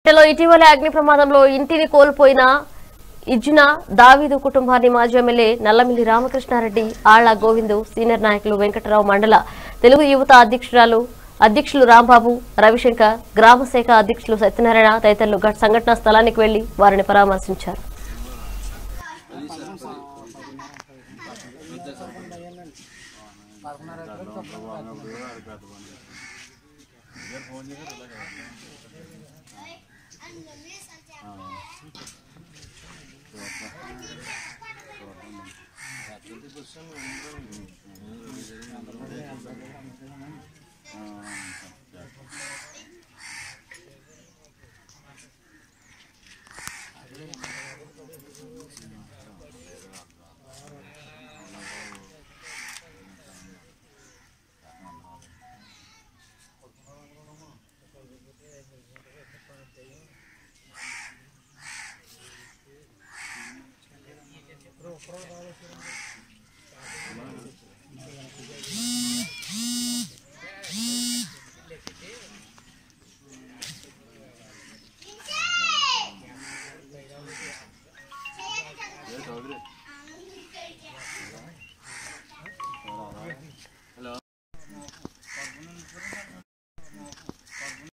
ఇటీవల అగ్ని ప్రమాదంలో ఇంటిని కోల్పోయిన ఇజ్నా దావీదు కుటుంబాన్ని మాజీ ఎమ్మెల్యే నల్లమిల్లి రామకృష్ణారెడ్డి, ఆళ్ల గోవిందు, సీనియర్ నాయకులు వెంకటరావు, మండల తెలుగు యువత అధ్యక్షులు రాంబాబు, రవిశంకర్, గ్రామ శాఖ అధ్యక్షులు సత్యనారాయణ తదితరులు సంఘటనా స్థలానికి వెళ్లి వారిని పరామర్శించారు.